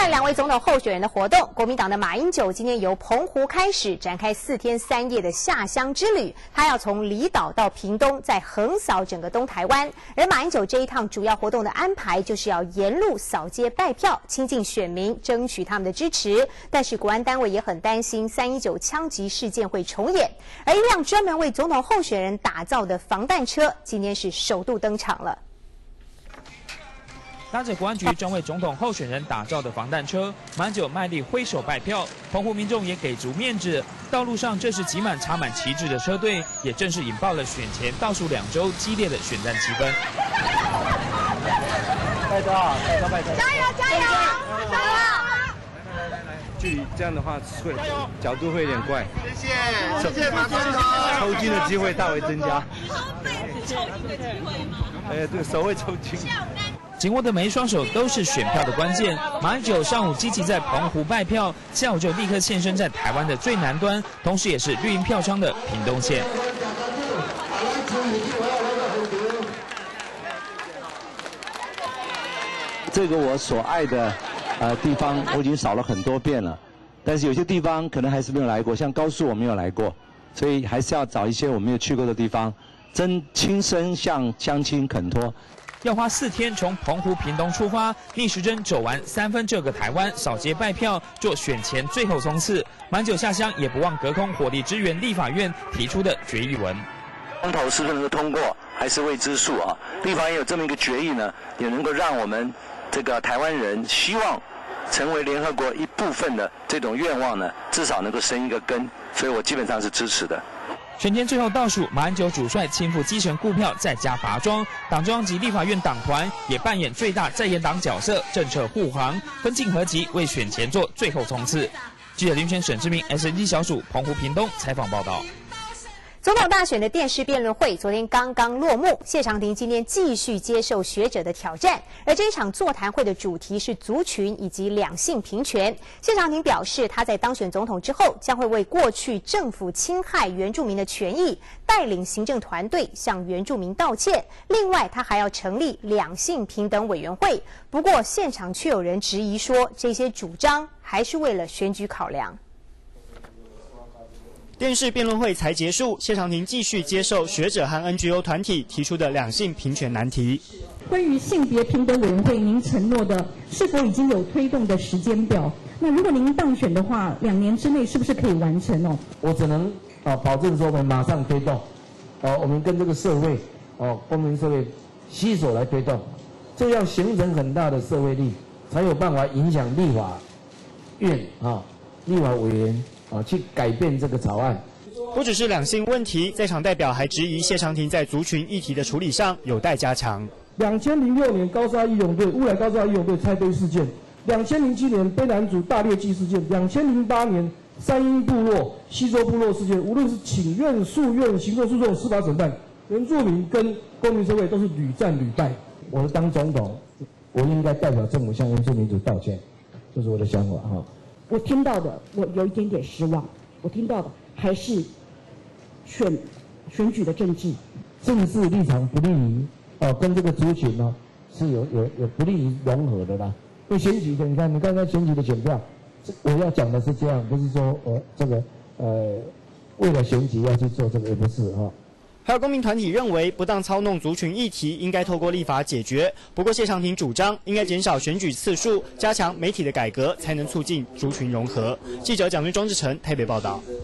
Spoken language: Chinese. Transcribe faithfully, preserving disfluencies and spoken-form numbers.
看两位总统候选人的活动，国民党的马英九今天由澎湖开始展开四天三夜的下乡之旅，他要从离岛到屏东，再横扫整个东台湾。而马英九这一趟主要活动的安排，就是要沿路扫街拜票，亲近选民，争取他们的支持。但是国安单位也很担心三一九枪击事件会重演，而一辆专门为总统候选人打造的防弹车，今天是首度登场了。 搭着国安局专为总统候选人打造的防弹车，马英九卖力挥手拜票，澎湖民众也给足面子。道路上这时挤满插满旗帜的车队，也正是引爆了选前倒数两周激烈的选战气氛。 拜托啊，拜托拜托！ 加油加油！加油！ 来来来来，距离这样的话会角度会有点怪。 谢谢谢谢马总统。 抽筋的机会大为增加。 抽被抽筋的机会吗？ 哎，对，手会抽筋。 紧握的每一双手都是选票的关键。马英九上午积极在澎湖拜票，下午就立刻现身在台湾的最南端，同时也是绿营票仓的屏东县。 这个我所爱的呃地方，我已经扫了很多遍了，但是有些地方可能还是没有来过，像高速我没有来过，所以还是要找一些我没有去过的地方，真亲身向乡亲恳托。 要花四天从澎湖、屏东出发，逆时针走完三分这个台湾，扫街拜票，做选前最后冲刺。马英九下乡也不忘隔空火力支援立法院提出的决议文。 公投是不是能够通过，还是未知数啊？立法院有这么一个决议呢，也能够让我们这个台湾人希望成为联合国一部分的这种愿望呢，至少能够生一个根。所以我基本上是支持的。 选前最后倒数，马英九主帅亲赴基层顾票，再加拔庄。党中央及立法院党团也扮演最大在野党角色，政策护航，分进合击，为选前做最后冲刺。记者林轩、沈志明 ，S N G 小组澎湖屏东采访报道。 总统大选的电视辩论会昨天刚刚落幕，谢长廷今天继续接受学者的挑战，而这一场座谈会的主题是族群以及两性平权。谢长廷表示，他在当选总统之后，将会为过去政府侵害原住民的权益，带领行政团队向原住民道歉。另外，他还要成立两性平等委员会。不过，现场却有人质疑说，这些主张还是为了选举考量。 电视辩论会才结束，谢长廷继续接受学者和 N G O 团体提出的两性平权难题。 关于性别平等委员会，您承诺的是否已经有推动的时间表？那如果您当选的话，两年之内是不是可以完成哦？ 我只能啊保证说我们马上推动，哦，我们跟这个社会哦公民社会携手来推动，这要形成很大的社会力，才有办法影响立法院啊立法委员。 啊，去改变这个草案。 不只是两性问题，在场代表还质疑谢长廷在族群议题的处理上有待加强。 两千零六年高沙义勇队乌来高沙义勇队拆堆事件，两千零七年卑南族大猎祭事件，两千零八年三英部落、西周部落事件，无论是请愿、诉愿、行政诉讼、司法审判，原住民跟公民社会都是屡战屡败。我当总统，我应该代表政府向原住民族道歉，这是我的想法哈。 我听到的，我有一点点失望。我听到的还是选选举的政治， 政治立场不利于哦，跟这个族群呢、哦、是有有有不利于融合的啦。对选举的，你看你刚才选举的选票，我要讲的是这样，不是说呃这个呃为了选举要去做这个，也不是哈。 还有公民团体认为，不当操弄族群议题应该透过立法解决。不过谢长廷主张，应该减少选举次数，加强媒体的改革，才能促进族群融合。记者蒋军、庄志成台北报道。